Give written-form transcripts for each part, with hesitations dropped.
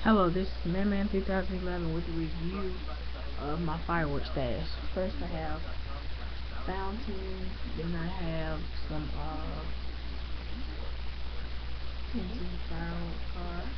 Hello, this is Man 2011 with a review of my fireworks stash. First I have fountains, then I have some empty fireworks cards.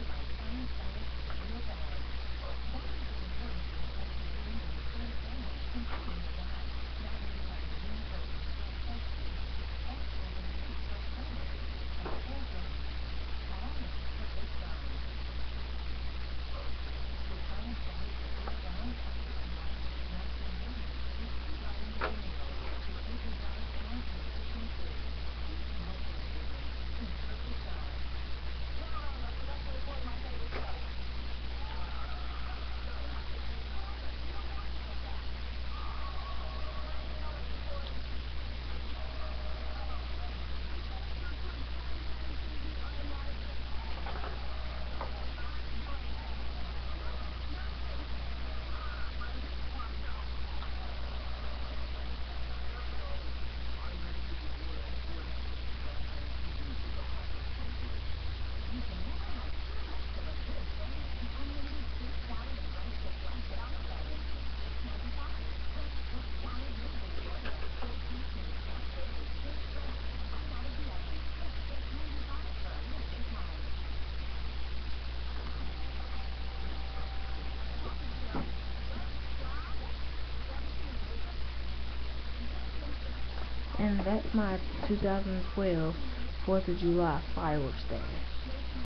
And that's my 2012 4th of July fireworks stash.